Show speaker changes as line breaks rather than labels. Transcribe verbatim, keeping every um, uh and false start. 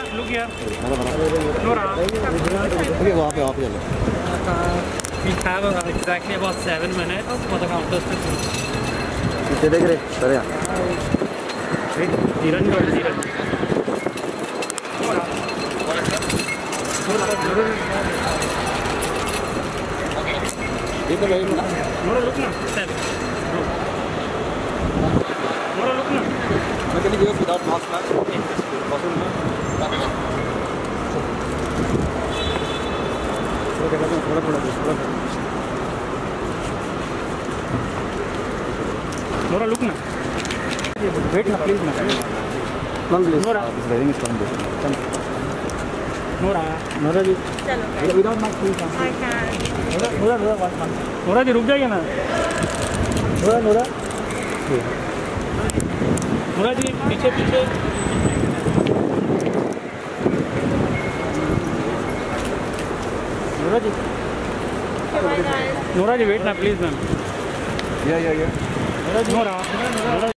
look here
Nora okay वहाँ पे वहाँ पे चलो
we have uh, exactly about seven minutes for the counters to
पीछे देख रहे सर यार
धीरज धीरज धीरज
ये तो भाई
नोरा लुक ना सेवन नोरा लुक ना
मैं कहीं गया without mask ma'am possible ma'am थोड़ा थोड़ा थोड़ा
नोरा लुक ना
वेट ना प्लीज ना ma'am please
Nora
driving is coming
Nora
Nora ji
चलो
without mask please
I can
Nora Nora Nora
Nora ji रुक जाइए ना
नोरा नोरा
नोरा जी पीछे पीछे
Nora ji
bye guys
Nora ji wait ना प्लीज मैम
या या या
नोरा नोरा